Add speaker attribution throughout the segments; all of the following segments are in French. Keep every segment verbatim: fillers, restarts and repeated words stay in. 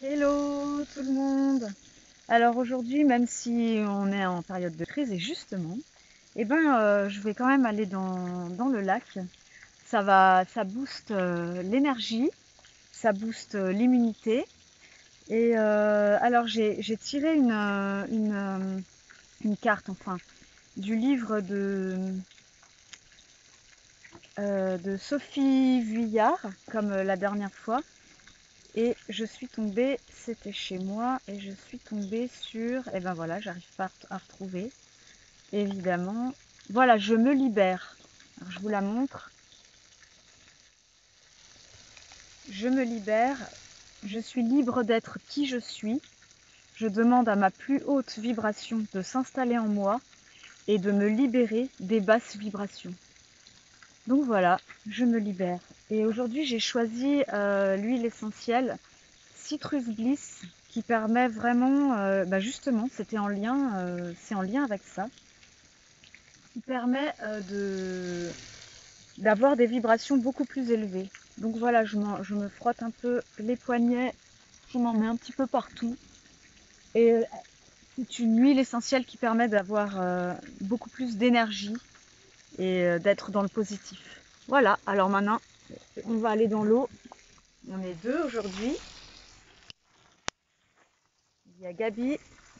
Speaker 1: Hello tout le monde. Alors aujourd'hui, même si on est en période de crise et justement, eh ben, euh, je vais quand même aller dans, dans le lac. Ça va, ça booste euh, l'énergie, ça booste euh, l'immunité. Et euh, alors j'ai j'ai tiré une, euh, une, euh, une carte, enfin, du livre de, euh, de Sophie Vuillard, comme euh, la dernière fois. Et je suis tombée, c'était chez moi, et je suis tombée sur, et ben voilà, j'arrive pas à retrouver, évidemment. Voilà, je me libère. Alors, je vous la montre. Je me libère, je suis libre d'être qui je suis. Je demande à ma plus haute vibration de s'installer en moi et de me libérer des basses vibrations. Donc voilà, je me libère. Et aujourd'hui, j'ai choisi euh, l'huile essentielle Citrus Bliss qui permet vraiment, euh, bah justement, c'était en lien, euh, c'est en lien avec ça, qui permet euh, de d'avoir des vibrations beaucoup plus élevées. Donc voilà, je, je me frotte un peu les poignets, je m'en mets un petit peu partout. Et c'est une huile essentielle qui permet d'avoir euh, beaucoup plus d'énergie et euh, d'être dans le positif. Voilà, alors maintenant, on va aller dans l'eau. On est deux aujourd'hui. Il y a Gabi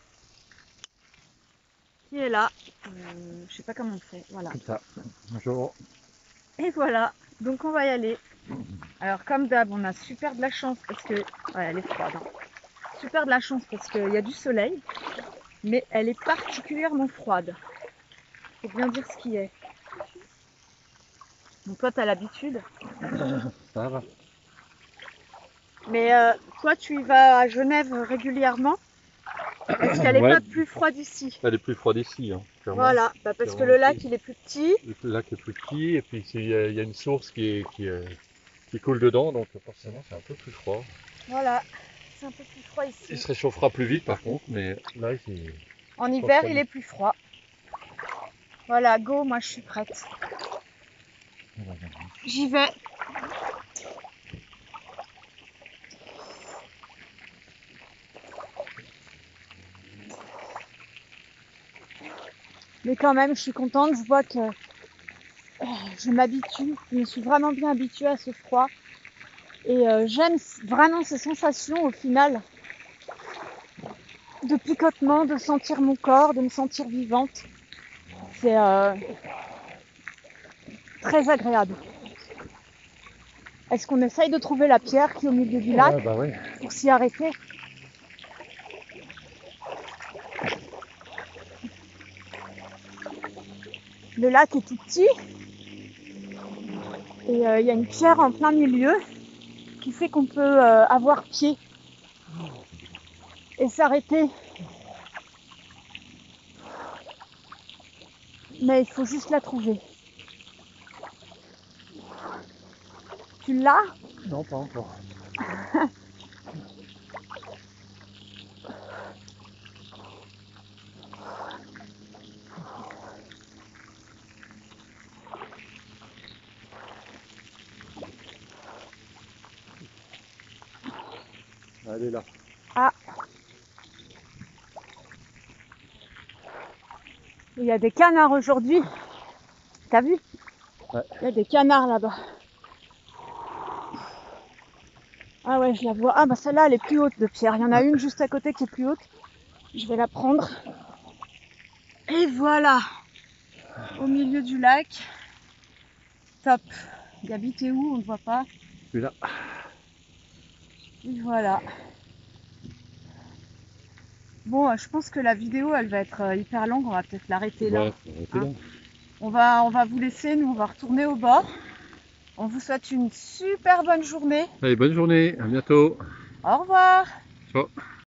Speaker 1: qui est là. Euh, je sais pas comment on fait. Voilà.
Speaker 2: Comme ça. Bonjour.
Speaker 1: Et voilà. Donc on va y aller. Alors comme d'hab, on a super de la chance parce que... Ouais, elle est froide. Hein. Super de la chance parce qu'il y a du soleil. Mais elle est particulièrement froide. Faut bien dire ce qui est. Donc toi, t'as l'habitude.
Speaker 2: Ça va.
Speaker 1: Mais euh, toi, tu y vas à Genève régulièrement. Est-ce qu'elle n'est
Speaker 2: Ouais,
Speaker 1: pas plus froide ici?
Speaker 2: elle est plus froide ici, hein, clairement.
Speaker 1: Voilà, bah parce que
Speaker 2: Clairement
Speaker 1: le lac,
Speaker 2: ici.
Speaker 1: il est plus petit.
Speaker 2: Le lac est plus petit et puis il y, a il y a une source qui, est, qui, est- qui coule dedans, donc forcément c'est un peu plus froid.
Speaker 1: Voilà, c'est un peu plus froid
Speaker 2: Il
Speaker 1: ici.
Speaker 2: se réchauffera plus vite par contre, mais là ici.
Speaker 1: En hiver, il est plus froid. Voilà, go, moi je suis prête. J'y vais. Mais quand même, je suis contente, je vois que je m'habitue, je me suis vraiment bien habituée à ce froid. Et euh, j'aime vraiment ces sensations au final de picotement, de sentir mon corps, de me sentir vivante. C'est euh, très agréable. Est-ce qu'on essaye de trouver la pierre qui est au milieu du lac
Speaker 2: Ouais, bah ouais.
Speaker 1: pour s'y arrêter? Le lac est tout petit et il euh, y a une pierre en plein milieu qui fait qu'on peut euh, avoir pied et s'arrêter. Mais il faut juste la trouver. Tu l'as?
Speaker 2: Non, pas encore. Elle est là.
Speaker 1: Ah, il y a des canards aujourd'hui. T'as vu?
Speaker 2: Ouais.
Speaker 1: Il y a des canards là-bas. Ah ouais, je la vois. Ah bah celle-là, elle est plus haute de pierre. Il y en a une juste à côté qui est plus haute. Je vais la prendre. Et voilà, au milieu du lac. Top. Gabi, t'es où? On ne voit pas.
Speaker 2: Je suis là.
Speaker 1: Et voilà. Bon, je pense que la vidéo, elle va être hyper longue. On va peut-être l'arrêter là.
Speaker 2: Ouais, arrêtez là.
Speaker 1: Hein, on va, on va vous laisser. Nous, on va retourner au bord. On vous souhaite une super bonne journée.
Speaker 2: Allez, bonne journée, à bientôt.
Speaker 1: Au revoir.
Speaker 2: Ciao.